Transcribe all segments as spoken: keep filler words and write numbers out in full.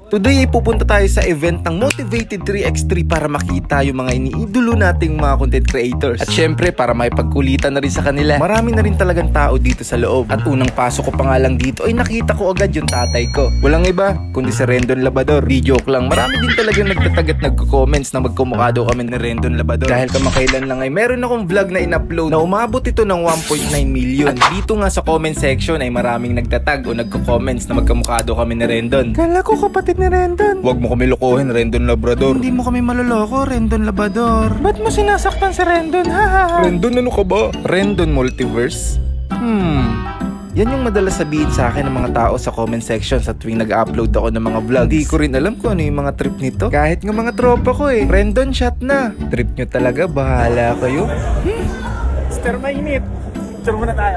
Today ay pupunta tayo sa event ng Motivated three by three para makita yung mga iniidolo nating mga content creators. At syempre para maipagkulitan na rin sa kanila. Marami na rin talagang tao dito sa loob. At unang pasok ko pa nga lang dito ay nakita ko agad yung tatay ko. Walang iba kundi si Rendon Labador. Di joke lang, marami din talagang nagtatag at nagko-comments na magkumukha daw kami ni Rendon Labador. Dahil kamakailan lang ay meron akong vlog na in-upload na umabot ito ng one point nine million. At dito nga sa comment section ay maraming nagtatag o nagko-comments na magkamukha daw kami ni Rendon. Kala ko kapatid ni Rendon. Huwag mo kami lokohin, Rendon Labrador. Hindi mo kami maloloko, Rendon Labrador. Ba't mo sinasaktan si Rendon, ha? Rendon, ano ka ba? Rendon Multiverse? Hmm... Yan yung madalas sabihin sa akin ng mga tao sa comment section sa tuwing nag-upload ako ng mga vlogs. Hindi ko rin alam kung ano yung mga trip nito. Kahit nga mga tropa ko eh. Rendon shot na. Trip nyo talaga, bahala kayo. Hmm? Mister Mainit. Picture muna tayo.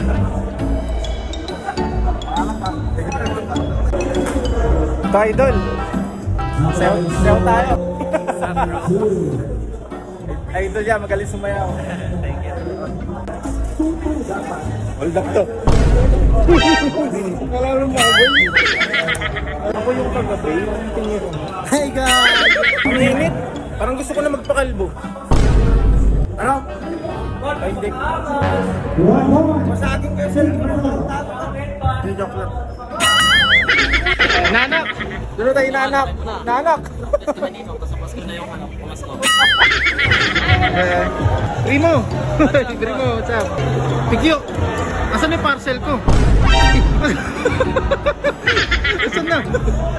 Ito, idol. Sayaw, sayaw tayo. Idol yan, magaling sumayaw. Thank you. Hold up to. Kala mo baboy. Ako yung kagabi, yung tingin ko. Hey guys! Ang init. Parang gusto ko na magpakalbo. Ano? Ay, hindi. Masaging kayo sa hindi, joke lang. Nanak! Dito tayo nanak! Nanak! Primo! Primo, what's up? Pigyo! Asan yung parcel ko? Asan na?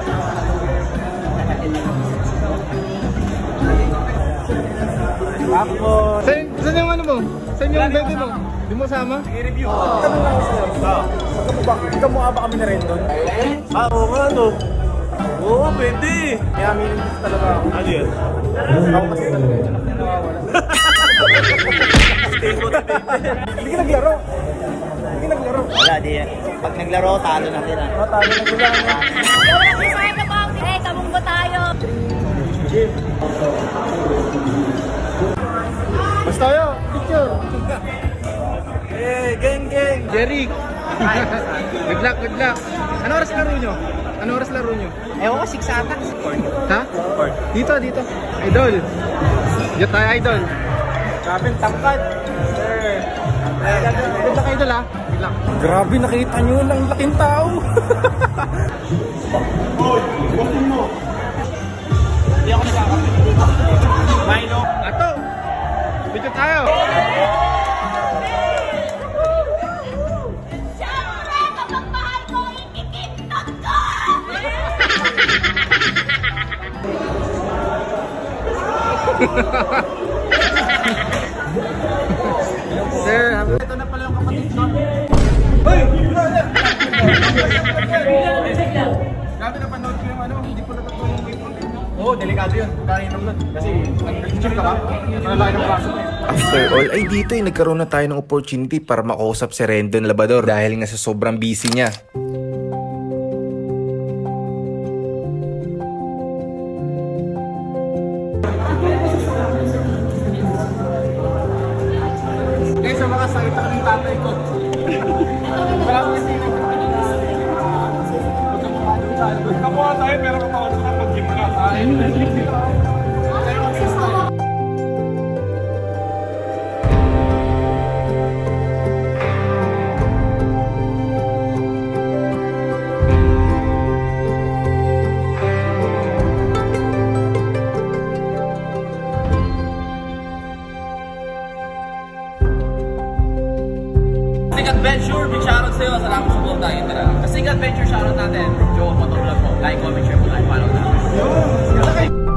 Tapos... Saan, saan yung ano mo? Saan yung baby mo? Di mo sama? I-review. Tanong lang ako sa'yo. Magkamukha ba kami na rin doon? Ah, oo nga no. Oo, pwede. May aminin dito talaga ako. Ano yun? Ako kasi talaga yun. Hindi ka naglaro. Hindi ka naglaro. Wala, di. Pag naglaro, talo na sila. Oh, talo na sila. Eh, kamunggo tayo. Basta tayo, picture. Eh, gang, gang. Jerry! Good luck, good luck. Ano oras laro nyo? Ano oras laro nyo? Ewan ko, six ata. Ha? Dito, dito. Idol. Dito tayo, idol. Grabe, tangkad. Sir. Good luck, idol ha. Good luck. Grabe, nakita nyo ng laking tao. Hoy, bukin mo. Hindi ako nagkakapit. Milo. Ato. Video tayo. Siyempre, kapag mahal ko, ikikintot ko! Sir, ito na pala yung kapatid ko. Hoy! Grabe na panood ko yung ano, hindi ko natatuwa yung waypoint. Oo, delikado yun. Kaya naman nun. Kasi nag-picture ka ba? Malalaki ng braso mo eh. after all, ay dito ay nagkaroon na tayo ng opportunity para makausap si Rendon Labador dahil nga sa sobrang busy niya. Eh, sa mga sakita ka ng tatay ko. Wala ko kasi kamuha tayo pero katawan ko na pag-gym ka tayo. Kasig Adventure, big shoutout sa'yo. Salamat sa buong tayo. Kasig Adventure, shoutout natin from Joe Motovlog mo. Like, comment, share mo, like, follow na.